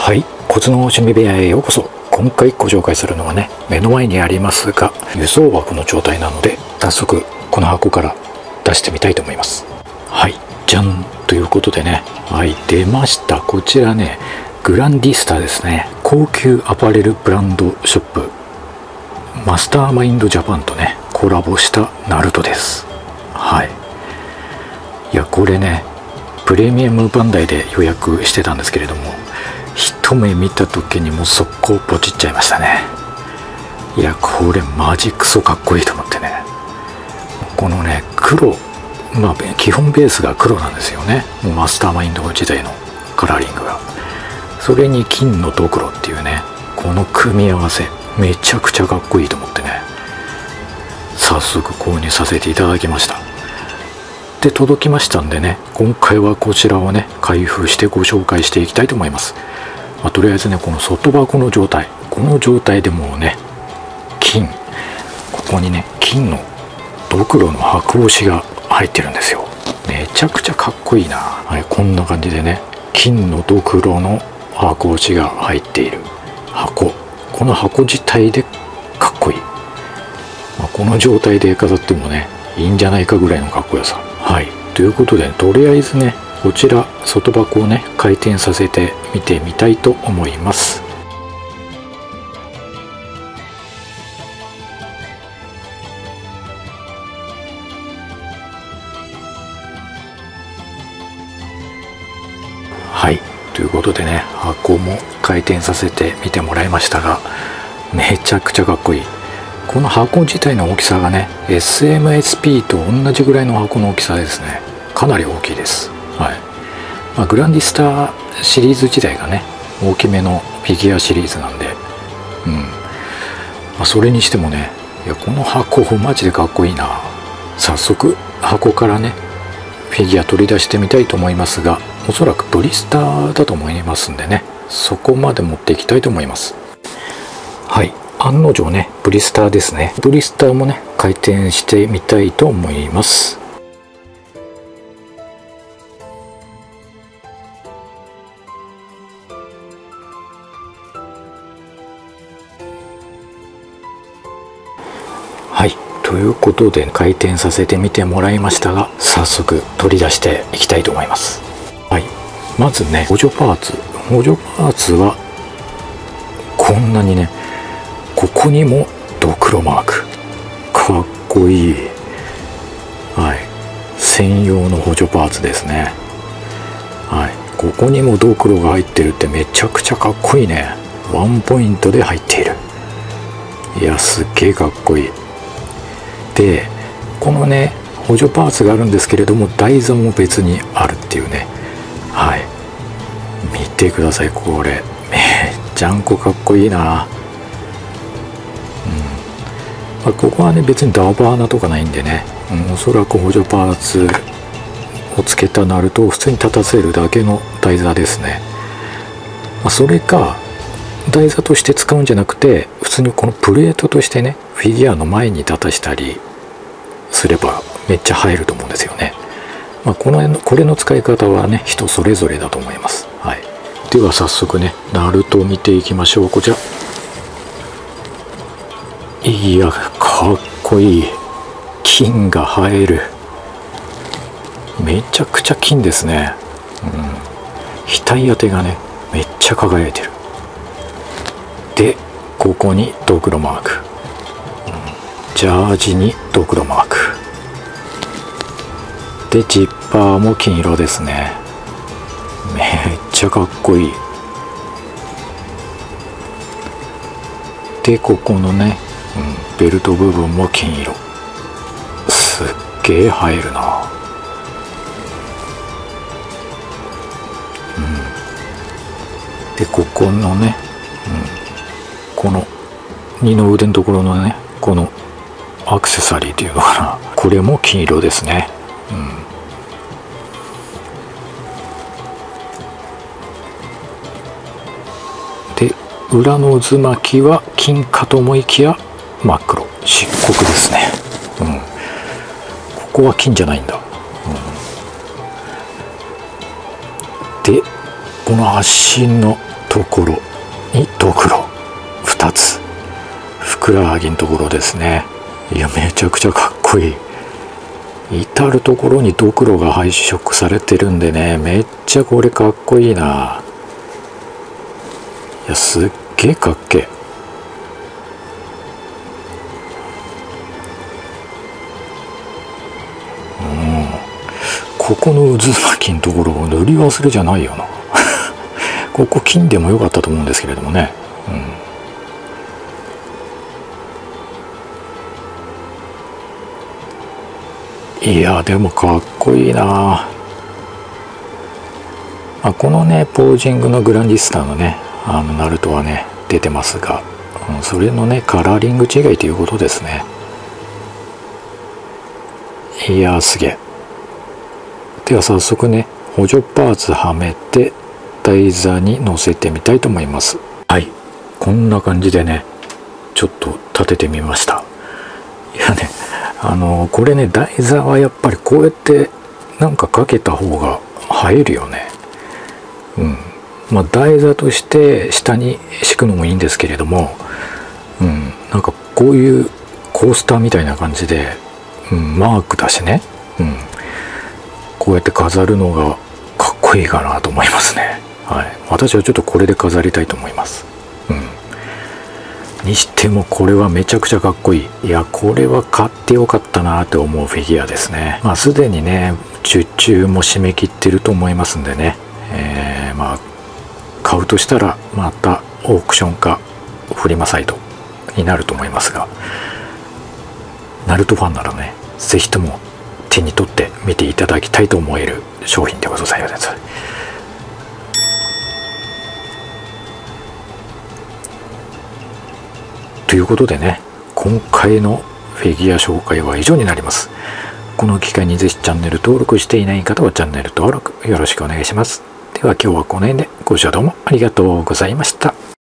はい、コツの趣味部屋へようこそ。今回ご紹介するのはね、目の前にありますが輸送箱の状態なので、早速この箱から出してみたいと思います。はい、じゃんということでね、はい、出ました。こちらね、グランディスタですね。高級アパレルブランドショップマスターマインドジャパンとねコラボしたナルトです。はい、いやこれね、プレミアムバンダイで予約してたんですけれども、一目見た時にもう速攻ポチっちゃいましたね。いやこれマジクソかっこいいと思ってね、このね黒、基本ベースが黒なんですよね。もうマスターマインド時代のカラーリングが、それに金のドクロっていうね、この組み合わせめちゃくちゃかっこいいと思ってね、早速購入させていただきました。で届きましたんでね、今回はこちらをね開封してご紹介していきたいと思います。とりあえずね、この外箱の状態、この状態でもうね金、ここにね金のドクロの箔押しが入ってるんですよ。めちゃくちゃかっこいいな。はい、こんな感じでね、金のドクロの箔押しが入っている箱、この箱自体でかっこいい。この状態で飾ってもねいいんじゃないかぐらいのかっこよさ。はい、ということで、とりあえずねこちら外箱をね回転させて見てみたいと思います。はい、ということでね、箱も回転させて見てもらいましたが、めちゃくちゃかっこいい。この箱自体の大きさがね SMSP と同じぐらいの箱の大きさですね。かなり大きいです。はい、グランディスタシリーズ自体がね大きめのフィギュアシリーズなんで、それにしてもね、いやこの箱マジでかっこいいな。早速箱からねフィギュア取り出してみたいと思いますが、おそらくブリスターだと思いますんでね、そこまで持っていきたいと思います。はい、案の定ねブリスターですね。ブリスターもね回転してみたいと思います。はい、ということで回転させてみてもらいましたが、早速取り出していきたいと思います。はい、まずね補助パーツはこんなにね、ここにもドクロマーク、かっこいい。はい、専用の補助パーツですね。はい、ここにもドクロが入ってるってめちゃくちゃかっこいいね。ワンポイントで入っている。いやすっげえかっこいい。でこのね補助パーツがあるんですけれども、台座も別にあるっていうね。はい、見てください、これめっちゃんこかっこいいな。ここはね別にダーバーナとかないんでね、おそらく補助パーツをつけたナルトを普通に立たせるだけの台座ですね。それか台座として使うんじゃなくて、普通にこのプレートとしてねフィギュアの前に立たしたりすればめっちゃ入ると思うんですよね。これの使い方はね人それぞれだと思います。はい、では早速ねナルトを見ていきましょう。こちら、いやかっこいい。金が映える。めちゃくちゃ金ですね。額当てがねめっちゃ輝いてる。でここにドクロマーク、ジャージにドクロマークで、ジッパーも金色ですね。めっちゃかっこいい。でここのね、ベルト部分も金色、すっげえ映えるな。でここのね、この二の腕のところのねこのアクセサリーっていうのかな、これも金色ですね。で裏の渦巻きは金かと思いきや真っ黒、漆黒ですね。ここは金じゃないんだ。でこの足のところにドクロ2つ、ふくらはぎのところですね。いや、めちゃくちゃかっこいい。至る所にドクロが配色されてるんでね、めっちゃこれかっこいいな。いや、すっげえかっけえ。ここの渦巻きのところを塗り忘れじゃないよなここ金でもよかったと思うんですけれどもね、いやでもかっこいいな。このねポージングのグランディスターのねナルトはね出てますが、それのねカラーリング違いということですね。いやすげえ。では早速ね補助パーツはめて台座に乗せてみたいと思います。はい、こんな感じでねちょっと立ててみました。いやねこれね台座はやっぱりこうやってなんかかけた方が映えるよね。台座として下に敷くのもいいんですけれども、なんかこういうコースターみたいな感じで、マークだしね、こうやって飾るのがかっこいいかなと思いますね。はい、私はちょっとこれで飾りたいと思います。にしてもこれはめちゃくちゃかっこいい。いやこれは買ってよかったなって思うフィギュアですね。すでにね受注も締め切ってると思いますんでね、買うとしたらまたオークションかフリマサイトになると思いますが、ナルトファンならね是非とも手に取って見ていただきたいと思える商品でございます。ということでね今回のフィギュア紹介は以上になります。この機会にぜひチャンネル登録していない方はチャンネル登録よろしくお願いします。では今日はこの辺でご視聴どうもありがとうございました。